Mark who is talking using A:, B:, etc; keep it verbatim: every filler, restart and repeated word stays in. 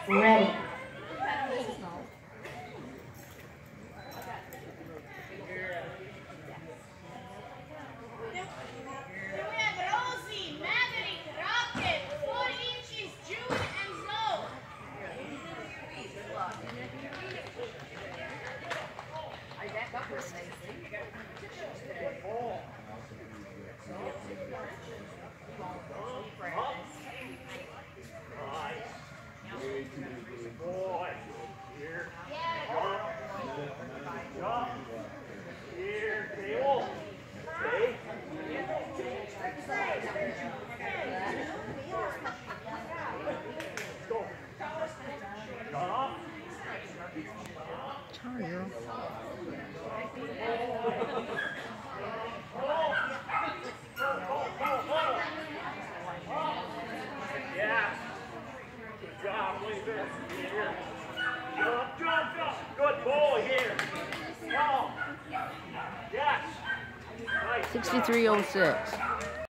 A: Ready.
B: Tiger.
C: Yeah. Good job, Lisa. Here. Jump, jump, jump. Good boy here. Come on. Yes. Nice.
B: sixty-three oh six.